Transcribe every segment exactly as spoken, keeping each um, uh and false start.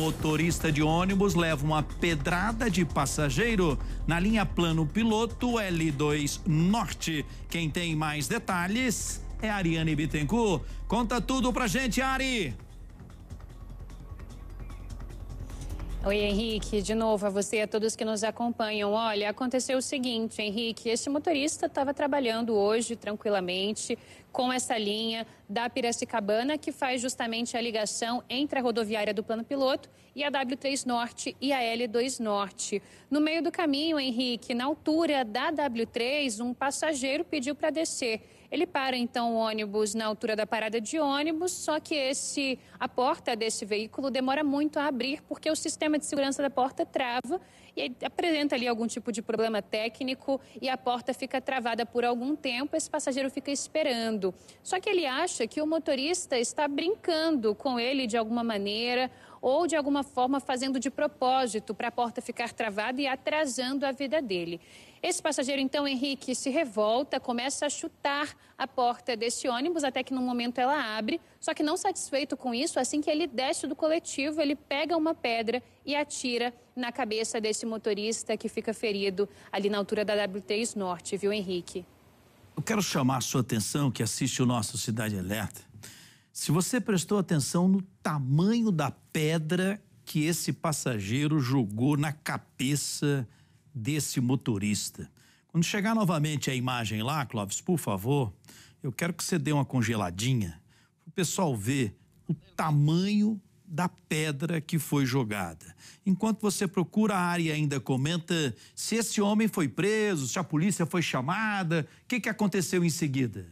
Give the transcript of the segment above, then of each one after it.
motorista de ônibus leva uma pedrada de passageiro na linha plano piloto L dois Norte. Quem tem mais detalhes é a Ariane Bittencourt. Conta tudo pra gente, Ari. Oi, Henrique, de novo a você e a todos que nos acompanham. Olha, aconteceu o seguinte, Henrique, esse motorista estava trabalhando hoje tranquilamente com essa linha da Piracicabana, que faz justamente a ligação entre a rodoviária do Plano Piloto e a W três Norte e a L dois Norte. No meio do caminho, Henrique, na altura da W três, um passageiro pediu para descer. Ele para então o ônibus na altura da parada de ônibus, só que esse, a porta desse veículo demora muito a abrir porque o sistema de segurança da porta trava e apresenta ali algum tipo de problema técnico e a porta fica travada por algum tempo, esse passageiro fica esperando. Só que ele acha que o motorista está brincando com ele de alguma maneira ou de alguma forma fazendo de propósito para a porta ficar travada e atrasando a vida dele. Esse passageiro, então, Henrique, se revolta, começa a chutar a porta desse ônibus até que no momento ela abre, só que não satisfeito com isso, assim que ele desce do coletivo, ele pega uma pedra e atira na cabeça desse motorista que fica ferido ali na altura da W três Norte, viu, Henrique? Eu quero chamar a sua atenção, que assiste o nosso Cidade Alerta. Se você prestou atenção no tamanho da pedra que esse passageiro jogou na cabeça desse motorista. Quando chegar novamente a imagem lá, Clóvis, por favor, eu quero que você dê uma congeladinha para o pessoal ver o tamanho da pedra que foi jogada. Enquanto você procura, a área ainda comenta se esse homem foi preso, se a polícia foi chamada, o que que aconteceu em seguida?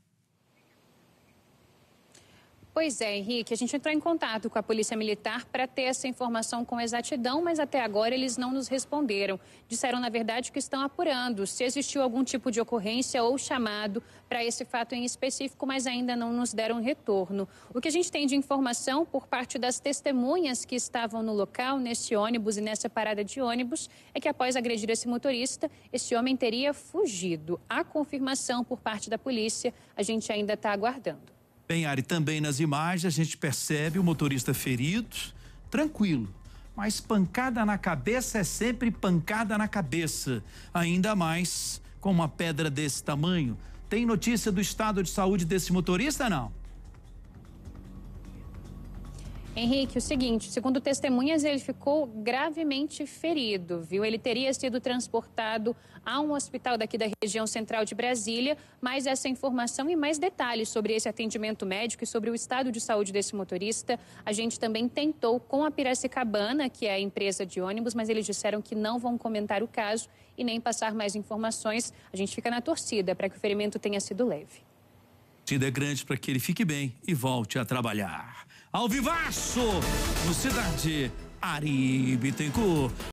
Pois é, Henrique, a gente entrou em contato com a Polícia Militar para ter essa informação com exatidão, mas até agora eles não nos responderam. Disseram, na verdade, que estão apurando se existiu algum tipo de ocorrência ou chamado para esse fato em específico, mas ainda não nos deram retorno. O que a gente tem de informação por parte das testemunhas que estavam no local, nesse ônibus e nessa parada de ônibus, é que após agredir esse motorista, esse homem teria fugido. A confirmação por parte da polícia, a gente ainda está aguardando. Bem, Ari, também nas imagens a gente percebe o motorista ferido, tranquilo, mas pancada na cabeça é sempre pancada na cabeça, ainda mais com uma pedra desse tamanho. Tem notícia do estado de saúde desse motorista, não? Henrique, o seguinte, segundo testemunhas, ele ficou gravemente ferido, viu? Ele teria sido transportado a um hospital daqui da região central de Brasília, mas essa informação e mais detalhes sobre esse atendimento médico e sobre o estado de saúde desse motorista, a gente também tentou com a Piracicabana, que é a empresa de ônibus, mas eles disseram que não vão comentar o caso e nem passar mais informações. A gente fica na torcida para que o ferimento tenha sido leve. A torcida é grande para que ele fique bem e volte a trabalhar. Ao vivaço, no Cidade, Ari Bittencourt.